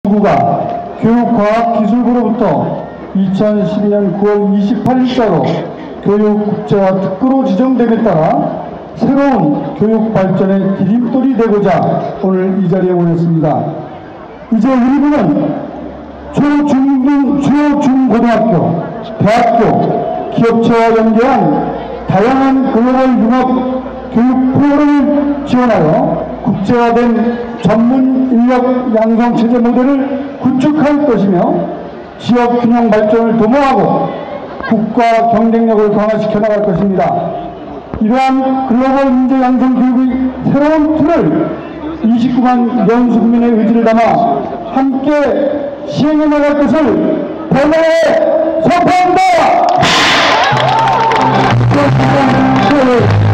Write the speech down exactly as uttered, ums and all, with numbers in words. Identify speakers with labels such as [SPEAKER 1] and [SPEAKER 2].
[SPEAKER 1] 정부가 교육과학기술부로부터 이천십이 년 구월 이십팔일자로 교육국제화 특구로 지정됨에 따라 새로운 교육 발전의 디딤돌이 되고자 오늘 이 자리에 모였습니다. 이제 일부는 초중등, 초중고등학교, 대학교, 기업체와 연계한 다양한 글로벌 융합 교육 프로그램을 지원하여 국제화된 전문 인력 양성 체제 모델을 구축할 것이며 지역 균형 발전을 도모하고 국가 경쟁력을 강화시켜 나갈 것입니다. 이러한 글로벌 인재 양성 교육의 새로운 틀을 이십구만 연수국민의 의지를 담아 함께 시행해 나갈 것을 번호에 선포합니다.